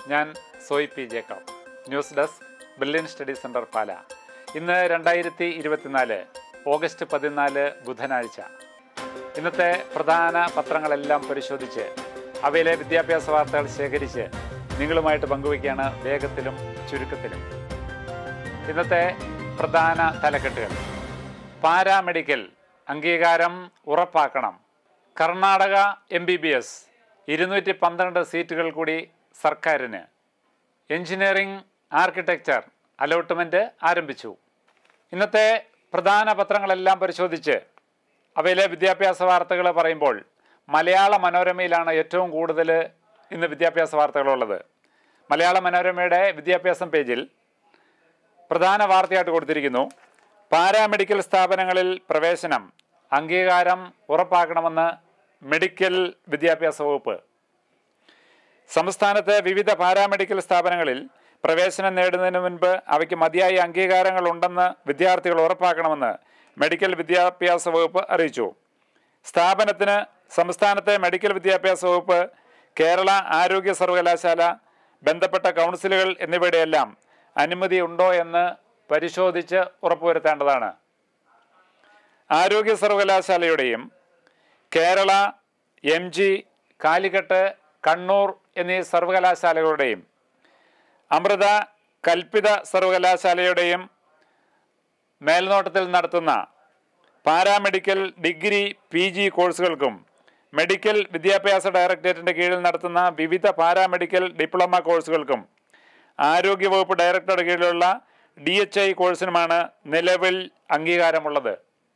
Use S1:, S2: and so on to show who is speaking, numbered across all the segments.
S1: ഞാൻ Soyi P Jacob, news desk, Brilliant Study Centre Pala. ഇന്ന് 2024 August 14 ബുധനാഴ്ച. ഇന്നത്തെ പ്രധാന പത്രങ്ങളെല്ലാം പരിശോധിച്ച് അവയിലെ വിദ്യാഭ്യാസ വാർത്തകൾ ശേഖരിച്ച് നിങ്ങളുമായിട്ട് പങ്കുവയ്ക്കുകയാണ് വേഗത്തിലും ചുരുക്കത്തിലും. ഇന്നത്തെ പ്രധാന തലക്കെട്ടുകൾ: പാരാമെഡിക്കൽ അംഗീകാരം ഉറപ്പാക്കണം. കർണാടക MBBS 212 സീറ്റുകൾ കൂടി സർക്കാരിന്. എഞ്ചിനീയറിംഗ് ആർക്കിടെക്ചർ അലോട്ട്മെൻറ്റ് ആരംഭിച്ചു. ഇന്നത്തെ പ്രധാന പത്രങ്ങളെല്ലാം പരിശോധിച്ച് അവയിലെ വിദ്യാഭ്യാസ വാർത്തകൾ പറയുമ്പോൾ മലയാള മനോരമയിലാണ് ഏറ്റവും കൂടുതൽ ഇന്ന് വിദ്യാഭ്യാസ വാർത്തകളുള്ളത്. മലയാള മനോരമയുടെ വിദ്യാഭ്യാസം പേജിൽ പ്രധാന വാർത്തയായിട്ട് കൊടുത്തിരിക്കുന്നു: പാരാമെഡിക്കൽ സ്ഥാപനങ്ങളിൽ പ്രവേശനം അംഗീകാരം ഉറപ്പാക്കണമെന്ന് മെഡിക്കൽ വിദ്യാഭ്യാസ വകുപ്പ്. സംസ്ഥാനത്തെ വിവിധ പാരാമെഡിക്കൽ സ്ഥാപനങ്ങളിൽ പ്രവേശനം നേടുന്നതിന് മുൻപ് അവയ്ക്ക് മതിയായ അംഗീകാരങ്ങൾ ഉണ്ടെന്ന് വിദ്യാർത്ഥികൾ ഉറപ്പാക്കണമെന്ന് മെഡിക്കൽ വിദ്യാഭ്യാസ വകുപ്പ് അറിയിച്ചു. സ്ഥാപനത്തിന് സംസ്ഥാനത്തെ മെഡിക്കൽ വിദ്യാഭ്യാസ വകുപ്പ്, കേരള ആരോഗ്യ സർവകലാശാല, ബന്ധപ്പെട്ട കൗൺസിലുകൾ എന്നിവയുടെയെല്ലാം അനുമതി ഉണ്ടോ എന്ന് പരിശോധിച്ച് ഉറപ്പുവരുത്തേണ്ടതാണ്. ആരോഗ്യ സർവകലാശാലയുടെയും കേരള, MG, കാലിക്കട്ട്, കണ്ണൂർ എന്നീ സർവകലാശാലകളുടെയും അമൃത, കൽപ്പിത സർവകലാശാലയുടെയും മേൽനോട്ടത്തിൽ നടത്തുന്ന പാരാമെഡിക്കൽ ഡിഗ്രി PG കോഴ്സുകൾക്കും മെഡിക്കൽ വിദ്യാഭ്യാസ ഡയറക്ടറേറ്റിൻ്റെ കീഴിൽ നടത്തുന്ന വിവിധ പാരാമെഡിക്കൽ ഡിപ്ലോമ കോഴ്സുകൾക്കും ആരോഗ്യവകുപ്പ് ഡയറക്ടറുടെ കീഴിലുള്ള DHI കോഴ്സിനുമാണ് നിലവിൽ അംഗീകാരമുള്ളത്.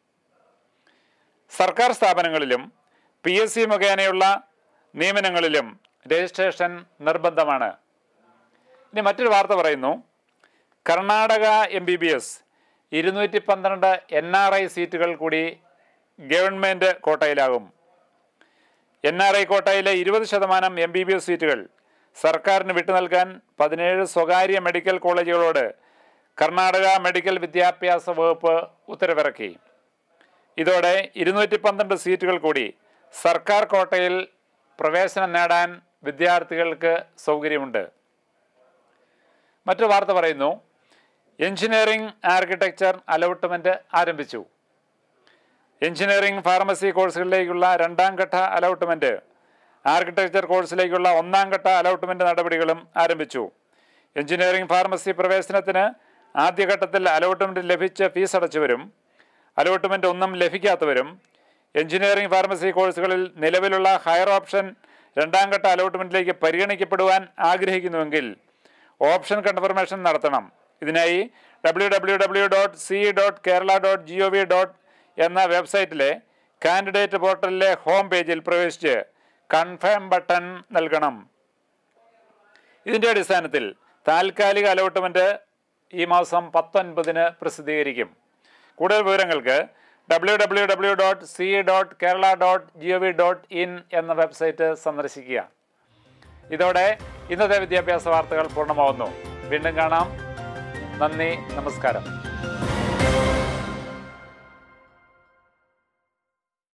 S1: സർക്കാർ സ്ഥാപനങ്ങളിലും PSC മുഖേനയുള്ള നിയമനങ്ങളിലും രജിസ്ട്രേഷൻ നിർബന്ധമാണ്. ഇനി മറ്റൊരു വാർത്ത പറയുന്നു: കർണാടക MBBS 212 NRI സീറ്റുകൾ കൂടി ഗവൺമെൻറ് കോട്ടയിലാകും. NRI കോട്ടയിലെ 20% MBBS സീറ്റുകൾ സർക്കാരിന് വിട്ടു നൽകാൻ 17 സ്വകാര്യ മെഡിക്കൽ കോളേജുകളോട് കർണാടക മെഡിക്കൽ വിദ്യാഭ്യാസ വകുപ്പ് ഉത്തരവിറക്കി. ഇതോടെ 212 സീറ്റുകൾ കൂടി സർക്കാർ കോട്ടയിൽ പ്രവേശനം നേടാൻ വിദ്യാർത്ഥികൾക്ക് സൗകര്യമുണ്ട്. മറ്റു വാർത്ത പറയുന്നു: എഞ്ചിനീയറിംഗ് ആർക്കിടെക്ചർ അലോട്ട്മെൻറ്റ് ആരംഭിച്ചു. എഞ്ചിനീയറിംഗ് ഫാർമസി കോഴ്സുകളിലേക്കുള്ള 2ാം ഘട്ട അലോട്ട്മെൻറ്റ്, ആർക്കിടെക്ചർ കോഴ്സിലേക്കുള്ള 1ാം ഘട്ട അലോട്ട്മെൻറ്റ് നടപടികളും ആരംഭിച്ചു. എഞ്ചിനീയറിംഗ് ഫാർമസി പ്രവേശനത്തിന് ആദ്യഘട്ടത്തിൽ അലോട്ട്മെൻറ്റ് ലഭിച്ച് ഫീസ് അടച്ചവരും അലോട്ട്മെൻറ്റ് ഒന്നും ലഭിക്കാത്തവരും എഞ്ചിനീയറിംഗ് ഫാർമസി കോഴ്സുകളിൽ നിലവിലുള്ള ഹയർ ഓപ്ഷൻ 2ാം ഘട്ട അലോട്ട്മെൻറ്റിലേക്ക് പരിഗണിക്കപ്പെടുവാൻ ആഗ്രഹിക്കുന്നുവെങ്കിൽ ഓപ്ഷൻ കൺഫർമേഷൻ നടത്തണം. ഇതിനായി www.ce.kerala.gov. എന്ന വെബ്സൈറ്റിലെ കാൻഡിഡേറ്റ് പോർട്ടലിലെ ഹോം പേജിൽ പ്രവേശിച്ച് കൺഫേം ബട്ടൺ നൽകണം. ഇതിൻ്റെ അടിസ്ഥാനത്തിൽ താൽക്കാലിക അലോട്ട്മെൻറ്റ് ഈ മാസം 19 പ്രസിദ്ധീകരിക്കും. കൂടുതൽ വിവരങ്ങൾക്ക് www.ce.kerala.gov. എന്ന വെബ്സൈറ്റ് സന്ദർശിക്കുക. ഇതോടെ ഇന്നത്തെ വിദ്യാഭ്യാസ വാർത്തകൾ പൂർണ്ണമാവുന്നു. വീണ്ടും കാണാം. നന്ദി, നമസ്കാരം.